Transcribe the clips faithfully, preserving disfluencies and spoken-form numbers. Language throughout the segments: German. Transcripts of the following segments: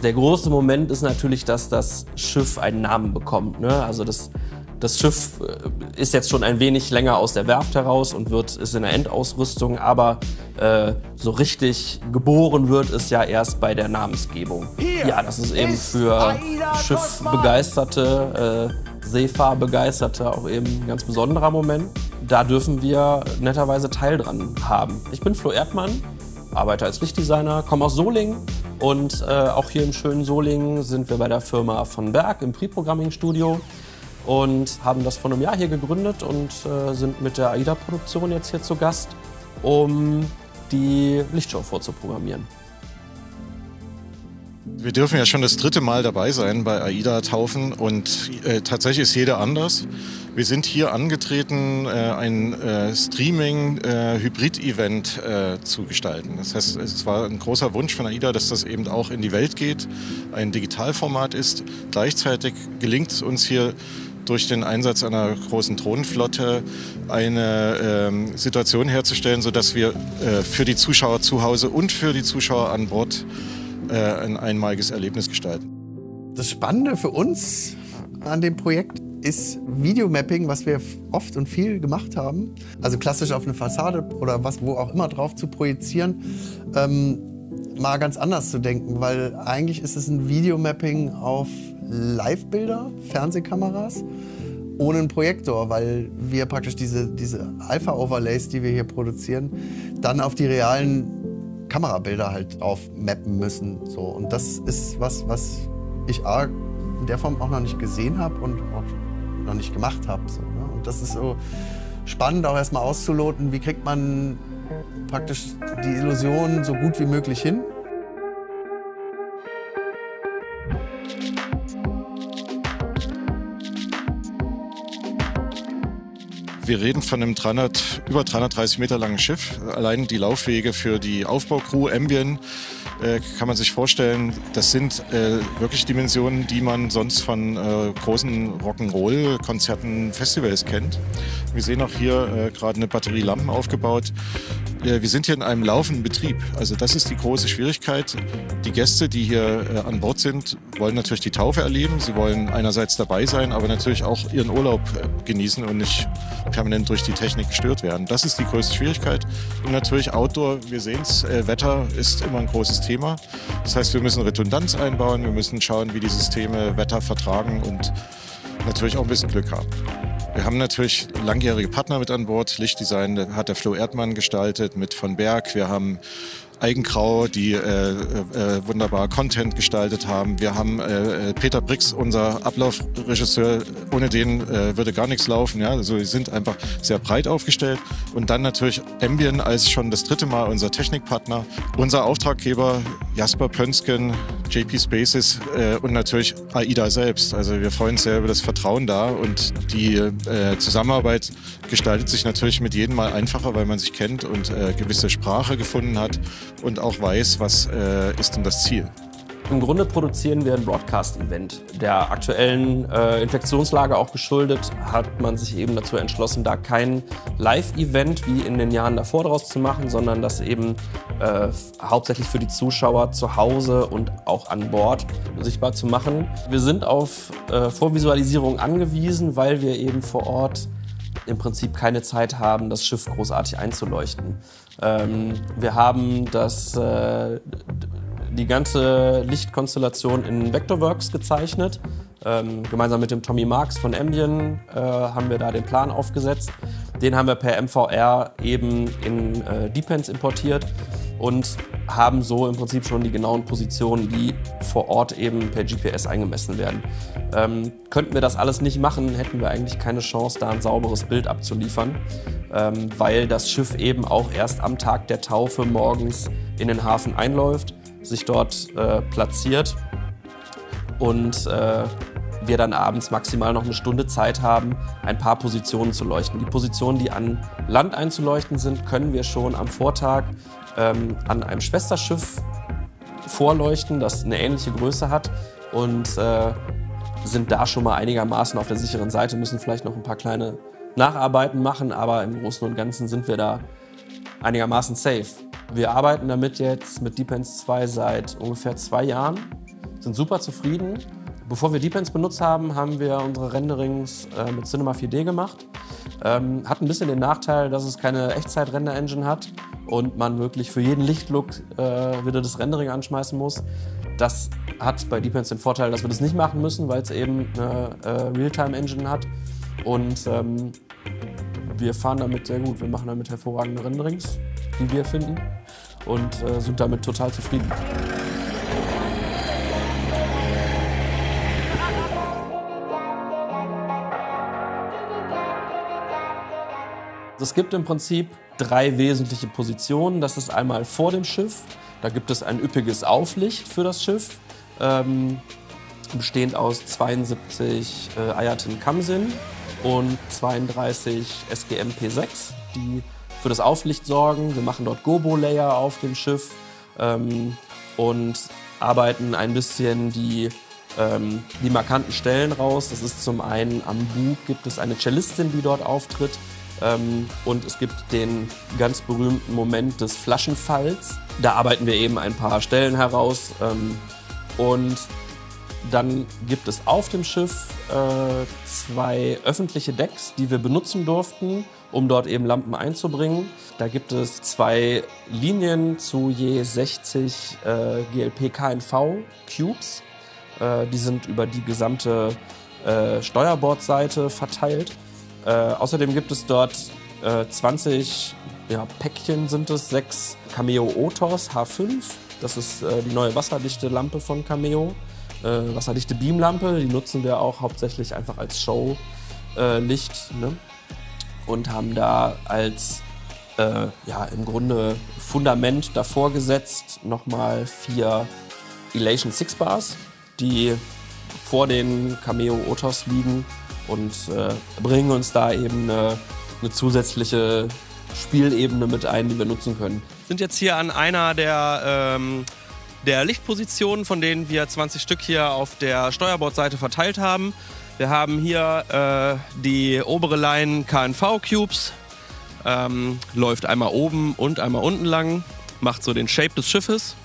Der große Moment ist natürlich, dass das Schiff einen Namen bekommt, ne? Also das, das Schiff ist jetzt schon ein wenig länger aus der Werft heraus und wird, ist in der Endausrüstung, aber äh, so richtig geboren wird es ja erst bei der Namensgebung. Ja, das ist eben für Schiffbegeisterte, äh, Seefahrbegeisterte auch eben ein ganz besonderer Moment. Da dürfen wir netterweise Teil dran haben. Ich bin Flo Erdmann, arbeite als Lichtdesigner, komme aus Solingen und äh, auch hier im schönen Solingen sind wir bei der Firma von Berg im Pre-Programming-Studio und haben das vor einem Jahr hier gegründet und äh, sind mit der AIDA-Produktion jetzt hier zu Gast, um die Lichtshow vorzuprogrammieren. Wir dürfen ja schon das dritte Mal dabei sein bei AIDA-Taufen und äh, tatsächlich ist jeder anders. Wir sind hier angetreten, äh, ein äh, Streaming-Hybrid-Event äh, zu gestalten. Das heißt, es war ein großer Wunsch von AIDA, dass das eben auch in die Welt geht, ein Digitalformat ist. Gleichzeitig gelingt es uns hier durch den Einsatz einer großen Drohnenflotte eine ähm, Situation herzustellen, sodass wir äh, für die Zuschauer zu Hause und für die Zuschauer an Bord ein einmaliges Erlebnis gestalten. Das Spannende für uns an dem Projekt ist Videomapping, was wir oft und viel gemacht haben. Also klassisch auf eine Fassade oder was, wo auch immer drauf zu projizieren, ähm, mal ganz anders zu denken, weil eigentlich ist es ein Videomapping auf Live-Bilder, Fernsehkameras, ohne einen Projektor, weil wir praktisch diese, diese Alpha-Overlays, die wir hier produzieren, dann auf die realen Kamerabilder halt drauf mappen müssen. So. Und das ist was, was ich A, in der Form auch noch nicht gesehen habe und auch noch nicht gemacht habe. So, ne? Und das ist so spannend, auch erstmal auszuloten, wie kriegt man praktisch die Illusion so gut wie möglich hin. Wir reden von einem dreihundert, über dreihundertdreißig Meter langen Schiff. Allein die Laufwege für die Aufbaucrew, Ambien, äh, kann man sich vorstellen, das sind äh, wirklich Dimensionen, die man sonst von äh, großen Rock'n'Roll-Konzerten, Festivals kennt. Wir sehen auch hier äh, gerade eine Batterie Lampen aufgebaut. Äh, wir sind hier in einem laufenden Betrieb. Also das ist die große Schwierigkeit. Die Gäste, die hier äh, an Bord sind, wollen natürlich die Taufe erleben. Sie wollen einerseits dabei sein, aber natürlich auch ihren Urlaub äh, genießen und nicht permanent durch die Technik gestört werden. Das ist die größte Schwierigkeit. Und natürlich Outdoor, wir sehen es, äh, Wetter ist immer ein großes Thema. Das heißt, wir müssen Redundanz einbauen, wir müssen schauen, wie die Systeme Wetter vertragen und natürlich auch ein bisschen Glück haben. Wir haben natürlich langjährige Partner mit an Bord. Lichtdesign hat der Flo Erdmann gestaltet mit von Berg. Wir haben Eigengrau, die äh, äh, wunderbar Content gestaltet haben. Wir haben äh, Peter Brix, unser Ablaufregisseur. Ohne den äh, würde gar nichts laufen. Ja? Also wir sind einfach sehr breit aufgestellt. Und dann natürlich Ambien als schon das dritte Mal unser Technikpartner. Unser Auftraggeber Jasper Pönsken, J P Spaces äh, und natürlich AIDA selbst. Also wir freuen uns sehr über das Vertrauen da. Und die äh, Zusammenarbeit gestaltet sich natürlich mit jedem Mal einfacher, weil man sich kennt und äh, gewisse Sprache gefunden hat. Und auch weiß, was äh, ist denn das Ziel. Im Grunde produzieren wir ein Broadcast-Event. Der aktuellen äh, Infektionslage auch geschuldet, hat man sich eben dazu entschlossen, da kein Live-Event wie in den Jahren davor draus zu machen, sondern das eben äh, hauptsächlich für die Zuschauer zu Hause und auch an Bord sichtbar zu machen. Wir sind auf äh, Vorvisualisierung angewiesen, weil wir eben vor Ort im Prinzip keine Zeit haben, das Schiff großartig einzuleuchten. Ähm, wir haben das, äh, die ganze Lichtkonstellation in Vectorworks gezeichnet. Ähm, gemeinsam mit dem Tommy Marks von Ambien äh, haben wir da den Plan aufgesetzt. Den haben wir per M V R eben in äh, Depends importiert und haben so im Prinzip schon die genauen Positionen, die vor Ort eben per G P S eingemessen werden. Ähm, könnten wir das alles nicht machen, hätten wir eigentlich keine Chance, da ein sauberes Bild abzuliefern, ähm, weil das Schiff eben auch erst am Tag der Taufe morgens in den Hafen einläuft, sich dort äh, platziert und äh, wir dann abends maximal noch eine Stunde Zeit haben, ein paar Positionen zu leuchten. Die Positionen, die an Land einzuleuchten sind, können wir schon am Vortag ähm, an einem Schwesterschiff vorleuchten, das eine ähnliche Größe hat und äh, sind da schon mal einigermaßen auf der sicheren Seite, müssen vielleicht noch ein paar kleine Nacharbeiten machen, aber im Großen und Ganzen sind wir da einigermaßen safe. Wir arbeiten damit jetzt mit Depends zwei seit ungefähr zwei Jahren sind super zufrieden. Bevor wir Deepens benutzt haben, haben wir unsere Renderings äh, mit Cinema vier D gemacht. Ähm, hat ein bisschen den Nachteil, dass es keine Echtzeit-Render-Engine hat und man wirklich für jeden Lichtlook äh, wieder das Rendering anschmeißen muss. Das hat bei Deepens den Vorteil, dass wir das nicht machen müssen, weil es eben eine äh, Realtime-Engine hat. Und ähm, wir fahren damit sehr gut. Wir machen damit hervorragende Renderings, die wir finden, und äh, sind damit total zufrieden. Es gibt im Prinzip drei wesentliche Positionen. Das ist einmal vor dem Schiff. Da gibt es ein üppiges Auflicht für das Schiff, ähm, bestehend aus zweiundsiebzig äh, Ayatin Kamsin und zweiunddreißig S G M P sechs, die für das Auflicht sorgen. Wir machen dort Gobo-Layer auf dem Schiff ähm, und arbeiten ein bisschen die, ähm, die markanten Stellen raus. Das ist zum einen am Bug gibt es eine Cellistin, die dort auftritt. Ähm, und es gibt den ganz berühmten Moment des Flaschenfalls. Da arbeiten wir eben ein paar Stellen heraus. Ähm, und dann gibt es auf dem Schiff äh, zwei öffentliche Decks, die wir benutzen durften, um dort eben Lampen einzubringen. Da gibt es zwei Linien zu je sechzig äh, G L P K N V Cubes. Äh, die sind über die gesamte äh, Steuerbordseite verteilt. Äh, außerdem gibt es dort äh, zwanzig ja, Päckchen, sind es, sechs Cameo Otos H fünf. Das ist äh, die neue wasserdichte Lampe von Cameo. Äh, wasserdichte Beamlampe, die nutzen wir auch hauptsächlich einfach als Showlicht. Äh, ne? Und haben da als äh, ja, im Grunde Fundament davor gesetzt nochmal vier Elation six Bars, die vor den Cameo Otos liegen. Und äh, bringen uns da eben eine, eine zusätzliche Spielebene mit ein, die wir nutzen können. Wir sind jetzt hier an einer der, ähm, der Lichtpositionen, von denen wir zwanzig Stück hier auf der Steuerbordseite verteilt haben. Wir haben hier äh, die obere Line K N V-Cubes, ähm, läuft einmal oben und einmal unten lang, macht so den Shape des Schiffes.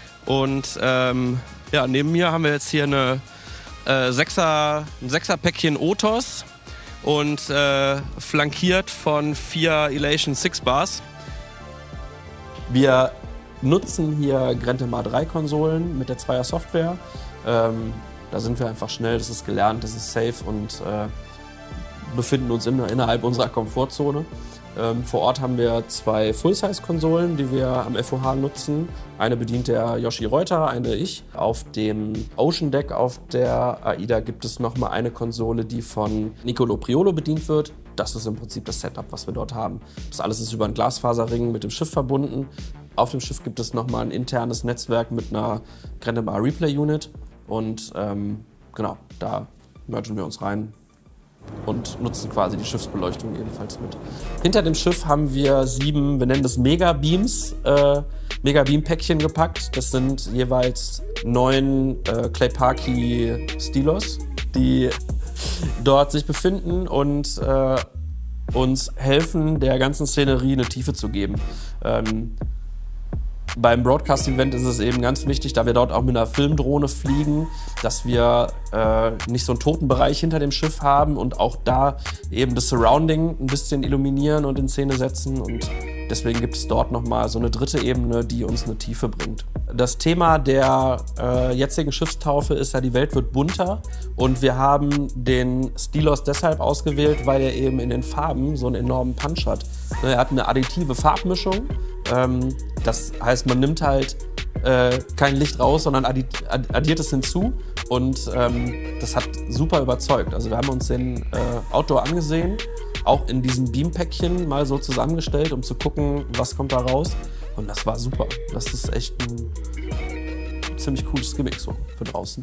Und ähm, ja, neben mir haben wir jetzt hier eine Äh, Sechser, ein Sechser-Päckchen Otos und äh, flankiert von vier Elation six Bars. Wir nutzen hier Grendemar drei Konsolen mit der Zweier Software. Ähm, da sind wir einfach schnell, das ist gelernt, das ist safe und äh, befinden uns in, innerhalb unserer Komfortzone. Ähm, vor Ort haben wir zwei Full-Size-Konsolen, die wir am F O H nutzen. Eine bedient der Yoshi Reuter, eine ich. Auf dem Ocean Deck auf der AIDA gibt es nochmal eine Konsole, die von Nicolo Priolo bedient wird. Das ist im Prinzip das Setup, was wir dort haben. Das alles ist über einen Glasfaserring mit dem Schiff verbunden. Auf dem Schiff gibt es nochmal ein internes Netzwerk mit einer Grendemar Replay Unit. Und ähm, genau, da mergen wir uns rein und nutzen quasi die Schiffsbeleuchtung ebenfalls mit. Hinter dem Schiff haben wir sieben, wir nennen das Mega-Beams, äh, Mega-Beam-Päckchen gepackt. Das sind jeweils neun äh, Clayparky Stilos, die dort sich befinden und äh, uns helfen, der ganzen Szenerie eine Tiefe zu geben. Ähm, Beim Broadcast-Event ist es eben ganz wichtig, da wir dort auch mit einer Filmdrohne fliegen, dass wir äh, nicht so einen toten Bereich hinter dem Schiff haben und auch da eben das Surrounding ein bisschen illuminieren und in Szene setzen. Und deswegen gibt es dort nochmal so eine dritte Ebene, die uns eine Tiefe bringt. Das Thema der äh, jetzigen Schiffstaufe ist ja, die Welt wird bunter. Und wir haben den Stilos deshalb ausgewählt, weil er eben in den Farben so einen enormen Punch hat. Er hat eine additive Farbmischung. Ähm, das heißt, man nimmt halt äh, kein Licht raus, sondern addi addiert es hinzu. Und ähm, das hat super überzeugt. Also wir haben uns den äh, Outdoor angesehen, auch in diesem Beam-Päckchen mal so zusammengestellt, um zu gucken, was kommt da raus. Und das war super. Das ist echt ein ziemlich cooles Gimmick so für draußen.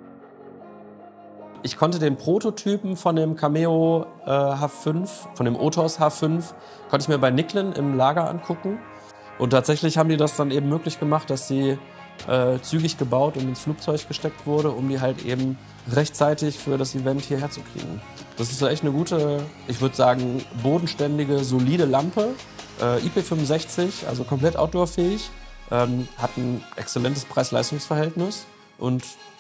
Ich konnte den Prototypen von dem Cameo äh, H fünf, von dem Otos H fünf, konnte ich mir bei Nicklin im Lager angucken. Und tatsächlich haben die das dann eben möglich gemacht, dass sie äh, zügig gebaut und ins Flugzeug gesteckt wurde, um die halt eben rechtzeitig für das Event hierher zu kriegen. Das ist echt eine gute, ich würde sagen, bodenständige, solide Lampe. Äh, I P fünfundsechzig, also komplett outdoorfähig. Ähm, hat ein exzellentes Preis-Leistungs-Verhältnis und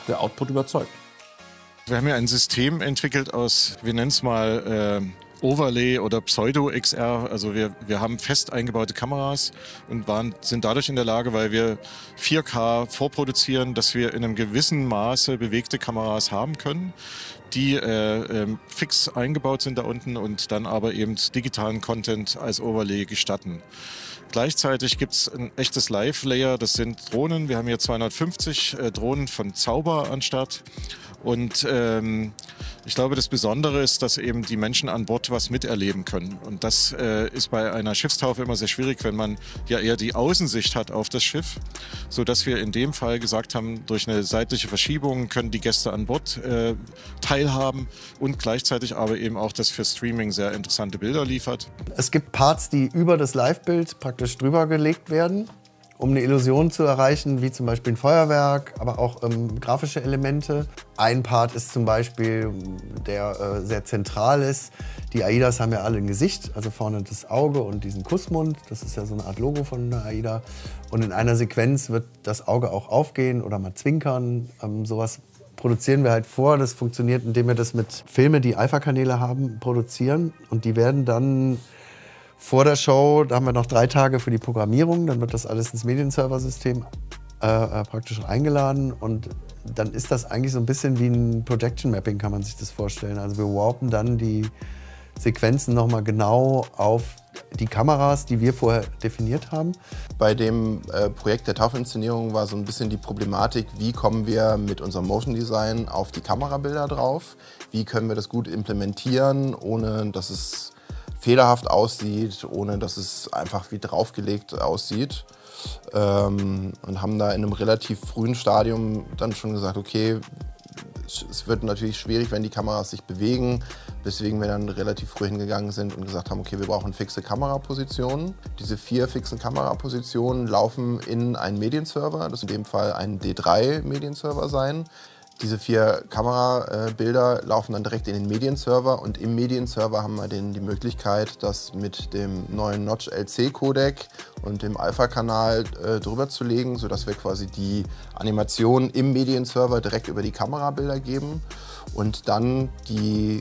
der Output überzeugt. Wir haben ja ein System entwickelt aus, wir nennen es mal äh, Overlay oder Pseudo-X R. Also wir, wir haben fest eingebaute Kameras und waren, sind dadurch in der Lage, weil wir vier K vorproduzieren, dass wir in einem gewissen Maße bewegte Kameras haben können, die äh, äh, fix eingebaut sind da unten und dann aber eben digitalen Content als Overlay gestatten. Gleichzeitig gibt es ein echtes Live-Layer, das sind Drohnen. Wir haben hier zweihundertfünfzig äh, Drohnen von Zauber an Start. Und ähm, ich glaube, das Besondere ist, dass eben die Menschen an Bord was miterleben können. Und das äh, ist bei einer Schiffstaufe immer sehr schwierig, wenn man ja eher die Außensicht hat auf das Schiff. Sodass wir in dem Fall gesagt haben, durch eine seitliche Verschiebung können die Gäste an Bord äh, teilhaben und gleichzeitig aber eben auch das für Streaming sehr interessante Bilder liefert. Es gibt Parts, die über das Live-Bild praktisch drüber gelegt werden, um eine Illusion zu erreichen, wie zum Beispiel ein Feuerwerk, aber auch ähm, grafische Elemente. Ein Part ist zum Beispiel, der äh, sehr zentral ist. Die AIDAs haben ja alle ein Gesicht, also vorne das Auge und diesen Kussmund. Das ist ja so eine Art Logo von der AIDA. Und in einer Sequenz wird das Auge auch aufgehen oder mal zwinkern. Ähm, sowas produzieren wir halt vor. Das funktioniert, indem wir das mit Filmen, die Alpha-Kanäle haben, produzieren. Und die werden dann vor der Show, da haben wir noch drei Tage für die Programmierung, dann wird das alles ins Medienserver-System äh, praktisch eingeladen und dann ist das eigentlich so ein bisschen wie ein Projection Mapping, kann man sich das vorstellen. Also wir warpen dann die Sequenzen nochmal genau auf die Kameras, die wir vorher definiert haben. Bei dem äh, Projekt der Taufinszenierung war so ein bisschen die Problematik, wie kommen wir mit unserem Motion Design auf die Kamerabilder drauf, wie können wir das gut implementieren, ohne dass es fehlerhaft aussieht, ohne dass es einfach wie draufgelegt aussieht. Ähm, und haben da in einem relativ frühen Stadium dann schon gesagt, okay, es wird natürlich schwierig, wenn die Kameras sich bewegen, weswegen wir dann relativ früh hingegangen sind und gesagt haben, okay, wir brauchen fixe Kamerapositionen. Diese vier fixen Kamerapositionen laufen in einen Medienserver, das in dem Fall ein D drei Medienserver sein. Diese vier Kamerabilder laufen dann direkt in den Medienserver und im Medienserver haben wir dann die Möglichkeit, das mit dem neuen Notch L C-Codec und dem Alpha-Kanal äh, drüber zu legen, sodass wir quasi die Animation im Medienserver direkt über die Kamerabilder geben und dann die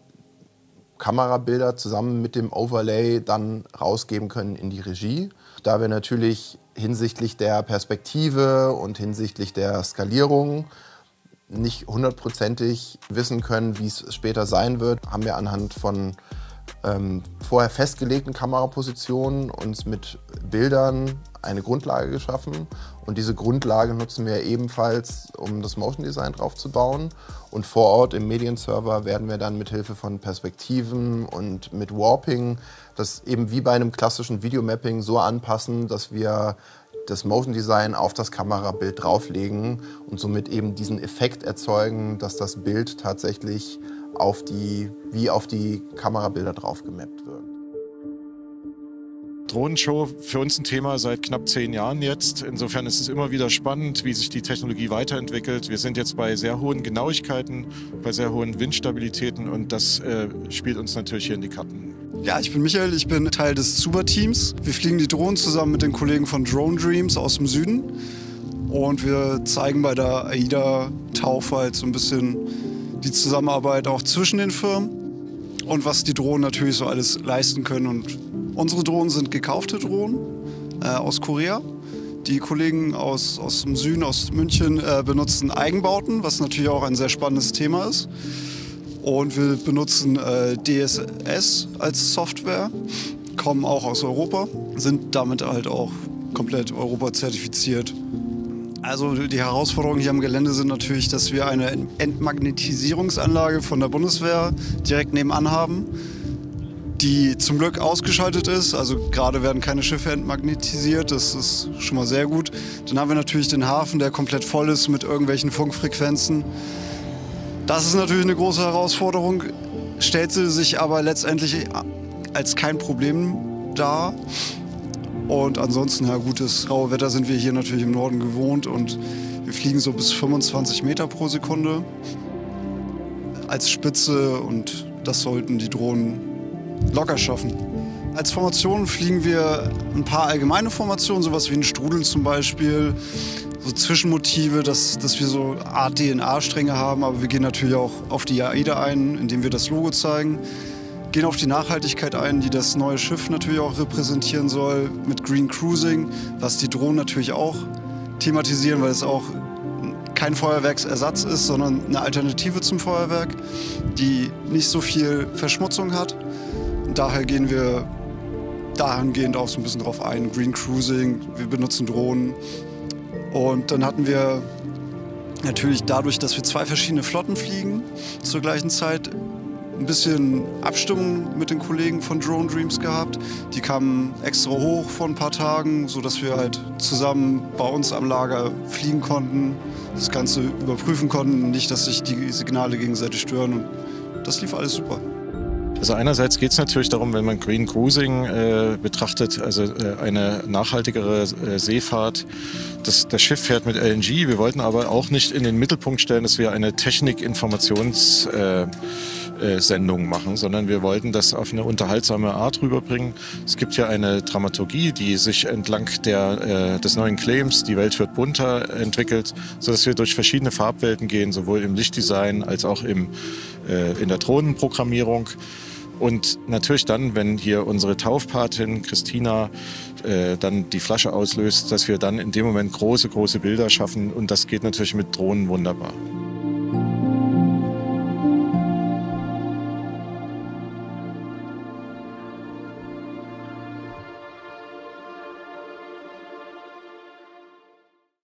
Kamerabilder zusammen mit dem Overlay dann rausgeben können in die Regie. Da wir natürlich hinsichtlich der Perspektive und hinsichtlich der Skalierung nicht hundertprozentig wissen können, wie es später sein wird, haben wir anhand von ähm, vorher festgelegten Kamerapositionen uns mit Bildern eine Grundlage geschaffen. Und diese Grundlage nutzen wir ebenfalls, um das Motion Design drauf zu bauen. Und vor Ort im Medienserver werden wir dann mit Hilfe von Perspektiven und mit Warping das eben wie bei einem klassischen Videomapping so anpassen, dass wir das Motion Design auf das Kamerabild drauflegen und somit eben diesen Effekt erzeugen, dass das Bild tatsächlich auf die, wie auf die Kamerabilder drauf gemappt wird. Drohnenshow für uns ein Thema seit knapp zehn Jahren jetzt. Insofern ist es immer wieder spannend, wie sich die Technologie weiterentwickelt. Wir sind jetzt bei sehr hohen Genauigkeiten, bei sehr hohen Windstabilitäten und das äh, spielt uns natürlich hier in die Karten. Ja, ich bin Michael, ich bin Teil des Zuber-Teams. Wir fliegen die Drohnen zusammen mit den Kollegen von Drone Dreams aus dem Süden. Und wir zeigen bei der AIDA-Taufe halt so ein bisschen die Zusammenarbeit auch zwischen den Firmen und was die Drohnen natürlich so alles leisten können. Und unsere Drohnen sind gekaufte Drohnen äh, aus Korea. Die Kollegen aus, aus dem Süden, aus München, äh, benutzen Eigenbauten, was natürlich auch ein sehr spannendes Thema ist. Und wir benutzen äh, D S S als Software, kommen auch aus Europa, sind damit halt auch komplett Europa zertifiziert. Also die Herausforderungen hier am Gelände sind natürlich, dass wir eine Entmagnetisierungsanlage von der Bundeswehr direkt nebenan haben, die zum Glück ausgeschaltet ist. Also gerade werden keine Schiffe entmagnetisiert, das ist schon mal sehr gut. Dann haben wir natürlich den Hafen, der komplett voll ist mit irgendwelchen Funkfrequenzen. Das ist natürlich eine große Herausforderung, stellt sie sich aber letztendlich als kein Problem dar. Und ansonsten, ja gut, das raue Wetter sind wir hier natürlich im Norden gewohnt und wir fliegen so bis fünfundzwanzig Meter pro Sekunde als Spitze und das sollten die Drohnen locker schaffen. Als Formation fliegen wir ein paar allgemeine Formationen, sowas wie ein Strudel zum Beispiel, so Zwischenmotive, dass, dass wir so Art D N A-Stränge haben, aber wir gehen natürlich auch auf die AIDA ein, indem wir das Logo zeigen. Gehen auf die Nachhaltigkeit ein, die das neue Schiff natürlich auch repräsentieren soll, mit Green Cruising, was die Drohnen natürlich auch thematisieren, weil es auch kein Feuerwerksersatz ist, sondern eine Alternative zum Feuerwerk, die nicht so viel Verschmutzung hat. Und daher gehen wir dahingehend auch so ein bisschen drauf ein. Green Cruising, wir benutzen Drohnen. Und dann hatten wir natürlich dadurch, dass wir zwei verschiedene Flotten fliegen zur gleichen Zeit, ein bisschen Abstimmung mit den Kollegen von Drone Dreams gehabt. Die kamen extra hoch vor ein paar Tagen, sodass wir halt zusammen bei uns am Lager fliegen konnten, das Ganze überprüfen konnten, nicht, dass sich die Signale gegenseitig stören. Und das lief alles super. Also einerseits geht es natürlich darum, wenn man Green Cruising äh, betrachtet, also äh, eine nachhaltigere äh, Seefahrt. Das, das Schiff fährt mit L N G. Wir wollten aber auch nicht in den Mittelpunkt stellen, dass wir eine Technik-Informations- äh, Sendung machen, sondern wir wollten das auf eine unterhaltsame Art rüberbringen. Es gibt ja eine Dramaturgie, die sich entlang der, äh, des neuen Claims, die Welt wird bunter, entwickelt, sodass wir durch verschiedene Farbwelten gehen, sowohl im Lichtdesign als auch im, äh, in der Drohnenprogrammierung. Und natürlich dann, wenn hier unsere Taufpatin Christina äh, dann die Flasche auslöst, dass wir dann in dem Moment große, große Bilder schaffen. Und das geht natürlich mit Drohnen wunderbar.